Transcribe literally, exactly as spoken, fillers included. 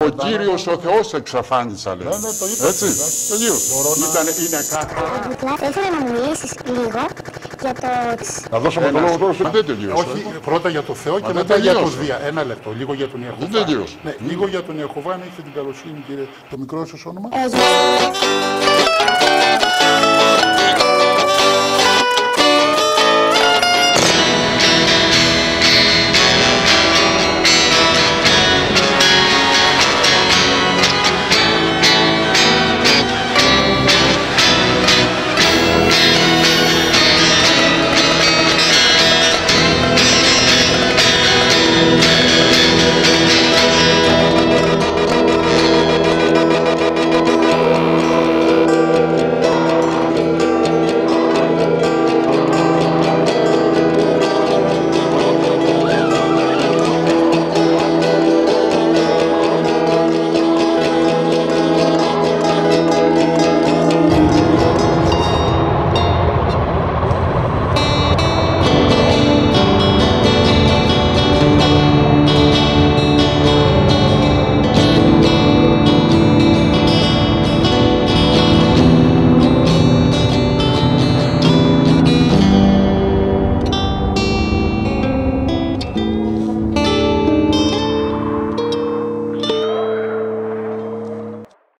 Ο Κύριος ο Θεός εξαφάνισα, λέει. Ναι, ναι, το είπα. Έτσι, τελείως. Ήταν, είναι κάτι. Θα ήθελα να μου μιλήσεις λίγο για το... Να δώσουμε το λόγο τώρα στον... Δεν τελείωσε. Όχι, πρώτα για το Θεό και δεν μετά για τελείωσε. το Δία. Ένα λεπτό, λίγο για τον Ιεχωβά. Δεν τελείωσε. Ναι, λίγο για τον Ιεχωβά, αν έχετε την καλοσύνη, κύριε. Το μικρό σας όνομα. Ε, για-